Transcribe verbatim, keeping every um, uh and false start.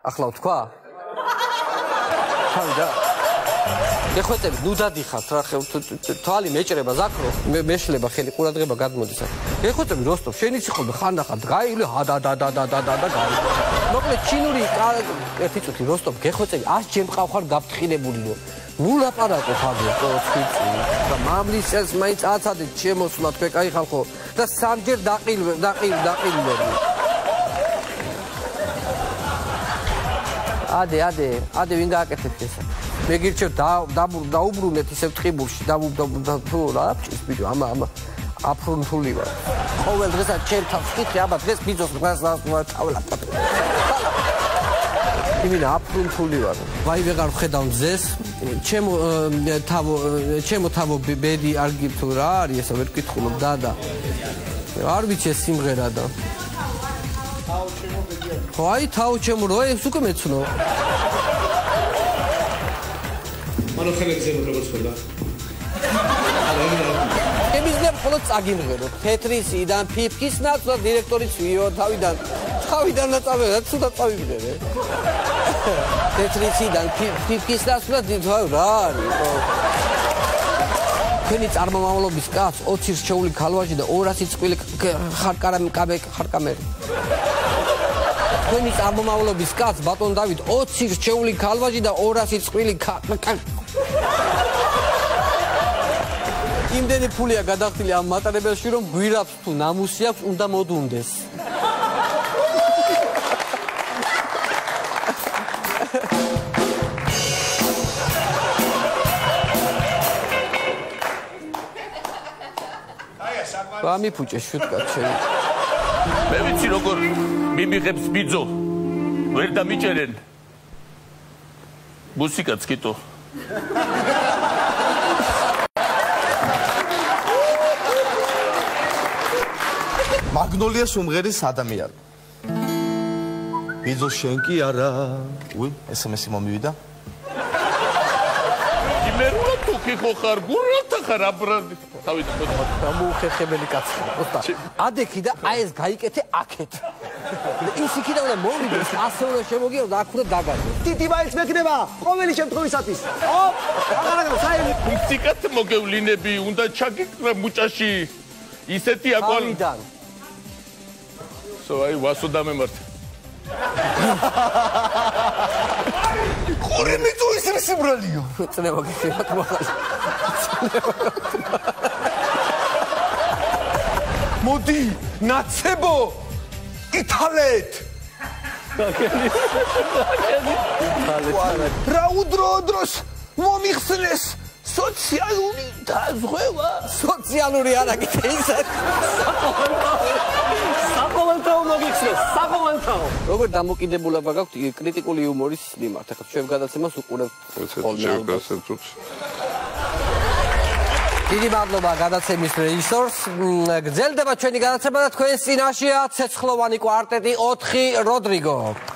ახლა ვთქვა? თავი გეხვეწები, ნუ დადიხართ რა თვალი მეჭრება ზაქრო, მეშლება ხელი ყურადღება გადმოდის. გეხვეწები როსტომ, შენ იცი ხოლმე ხანდახან გაილი და და და და და და და გაილი. მოკლედ ჩინური ერთი წუთი როსტომ გეხვეწები, ას ჯერ მყავხარ გაფრთხილებულიო. ნუ ლაპარაკო ხადო წუთი და მამლის წელს მაინც აცადეთ შემოსვლა თქვენ კაი ხალხო და სამჯერ დაყილვე დაყილ დაყილვე. ადე ადე ადე ვინ გააკეთებს ესა? მე გირჩევ დაუბრუნეთ ისევ ტყიბულში და თუ რა ფჭის ბიჭო ამა ამა აფრუნთული ვარ ყოველ დღესაც ჩემ თავს ვკითხე აბა დღეს ბიძოს გასვლა წავლატა იმენა აფრუნთული ვარ ვაი ვეღარ ვხედავ მზეს ჩემო თავო ჩემო თავო ბედი არ გიფთო რა არის ესა ვერ ვკითხულობ და და არ ვიცი ეს სიმღერა და თავო ჩემო ბედი ხო აი თავო ჩემო რო ეს უკვე მეცნო ანუ ხელებს ზემოთ როგორც ხოდა. ემიზნებ ხოლო წაგიმღერო. თეთრისიდან ფიფკის ნაცვლად დირექტორიც ვიო თავიდან თავიდან ნაწავედა ცუდა წავიმღერე. თეთრისიდან ფიფკის ნაცვლად რა არის? თქვენი წარმომავლობის კაც ოცი რჩეული ქალვაჟი და ორასი წყვილი ხარკარამი კაბე ხარკამერი. თქვენი წარმომავლობის კაც ბატონ დავით ოცი რჩეული ქალვაჟი და ორასი წყვილი იმდენი ფულია გადახდილი ამ მატარებელში რომ გვირაბს თუ ნამუსი აქვს უნდა მოდუნდეს. გამიფუჭე შუტკაც შენ. მე ვიცი როგორ მიმიღებს ბიძო ვერ დამიჭერენ. მუსიკაც კიტო. მაგნოლია სუმღერის ადამიანი. ბიძო შენ კი არა. უი, ესემესი მომივიდა. იმერულად თუ ხო ხარ გურალთა ხარ აბრანდი. თავიდან ხოთმა გამოუხერხებელი კაცი. ადექი და აი ეს გაიკეთე აქეთ. ის იქიდან უნდა მოვიდეს, ასე უნდა შემოგიო და აქ უნდა დაგაძო. ტიტი მაინც მექნება ყოველი შემთხვევისათვის. ო, აღარაგო საერთოდ მუსიკათ მოგევლინები, უნდა ჩაგიკრა მუჭაში. ისეთი აკვალი. თავიდან. სო აი ვასო დამემართ. ხური მიწუ ის სიმრალიო. წნევა გიხება თვალ. მოდი, ნაცებო. ითალეთ. რა უდრო-დროს მომიხსნეს სოციალური დაზღვევა. სოციალური არა გითე ისე. საყოველთაო მოგიხსნეს, საყოველთაო. როგორ დამოკიდებულება გაქვთ კრიტიკული იუმორის მიმართ? ახლა ჩვენ გადაცემას უყურებთ ხოლმე. დიდი მადლობა გადაცემის რეჟისორს. გრძელდება ჩვენი გადაცემა და თქვენს წინაშეა ცეცხლოვანი კვარტეტი ოთხი როდრიგო.